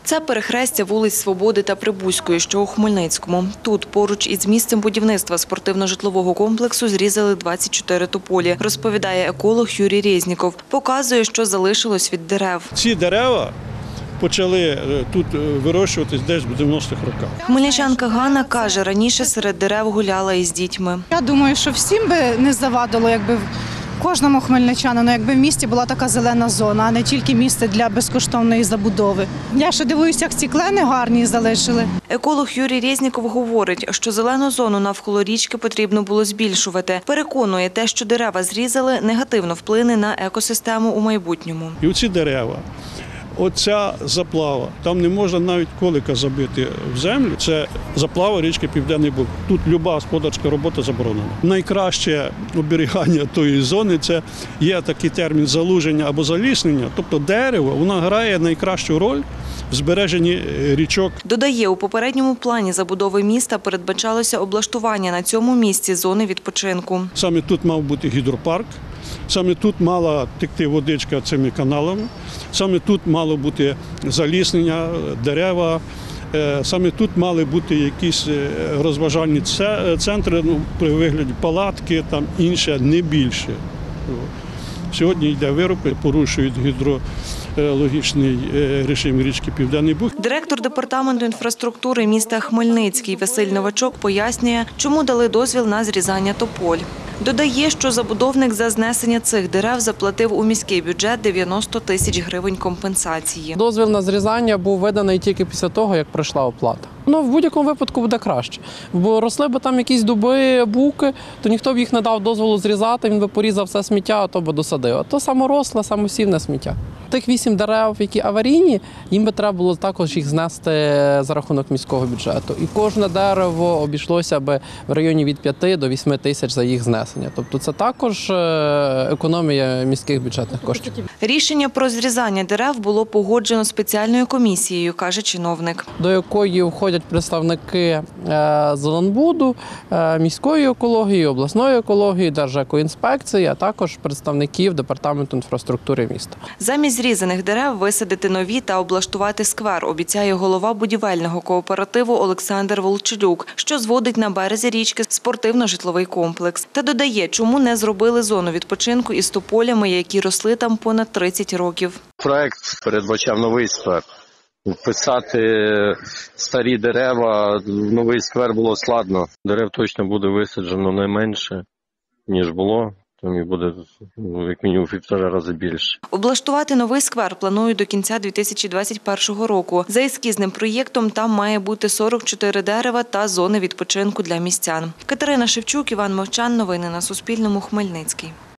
Це перехрестя вулиць Свободи та Прибузької, що у Хмельницькому. Тут, поруч із місцем будівництва спортивно-житлового комплексу, зрізали 24 тополі, розповідає еколог Юрій Резніков. Показує, що залишилось від дерев. Ці дерева почали тут вирощуватись десь в 90-х роках. Хмельничанка Ганна каже, раніше серед дерев гуляла із дітьми. Я думаю, що всім би не завадило, якби кожному хмельничанину, якби в місті була така зелена зона, а не тільки місце для безкоштовної забудови. Я ще дивуюся, як ці клени гарні залишили. Еколог Юрій Резніков говорить, що зелену зону навколо річки потрібно було збільшувати. Переконує, те, що дерева зрізали, негативно вплине на екосистему у майбутньому. І оці дерева, оця заплава, там не можна навіть колика забити в землю, це заплава річки Південний Буг. Тут люба господарська робота заборонена. Найкраще оберігання тої зони – це є такий термін залуження або заліснення, тобто дерево, воно грає найкращу роль в збереженні річок. Додає, у попередньому плані забудови міста передбачалося облаштування на цьому місці зони відпочинку. Саме тут мав бути гідропарк, саме тут мала текти водичка цими каналами, саме тут мало бути заліснення, дерева, саме тут мали бути якісь розважальні центри, при вигляді палатки, там інше, не більше. Сьогодні йде вирубка, порушують гідрологічний режим річки Південний Буг. Директор департаменту інфраструктури міста Хмельницький Василь Новачок пояснює, чому дали дозвіл на зрізання тополь. Додає, що забудовник за знесення цих дерев заплатив у міський бюджет 90 тисяч гривень компенсації. Дозвіл на зрізання був виданий тільки після того, як прийшла оплата. В будь-якому випадку буде краще. Бо росли б там якісь дуби, буки, то ніхто б їх не дав дозволу зрізати, він би порізав все сміття, а то би досадив. А то саморосле, самосівне сміття. Тих 8 дерев, які аварійні, їм би треба було також їх знести за рахунок міського бюджету. І кожне дерево обійшлося би в районі від 5 до 8 тисяч за їх знесення. Тобто це також економія міських бюджетних коштів. Рішення про зрізання дерев було погоджено спеціальною комісією, каже чиновник. До якої входять представники Зеленбуду, міської екології, обласної екології, Держекоінспекції, а також представників департаменту інфраструктури міста. Замість зрізаних дерев висадити нові та облаштувати сквер, обіцяє голова будівельного кооперативу Олександр Волчелюк, що зводить на березі річки спортивно-житловий комплекс. Та додає, чому не зробили зону відпочинку із тополями, які росли там понад 30 років. Проект передбачав новий сквер. Вписати старі дерева в новий сквер було складно. Дерев точно буде висаджено не менше, ніж було. Тому і буде, як мінімум, в 1,5 рази більше. Облаштувати новий сквер планують до кінця 2021 року. За ескізним проєктом там має бути 44 дерева та зони відпочинку для містян. Катерина Шевчук, Іван Мовчан. Новини на Суспільному. Хмельницький.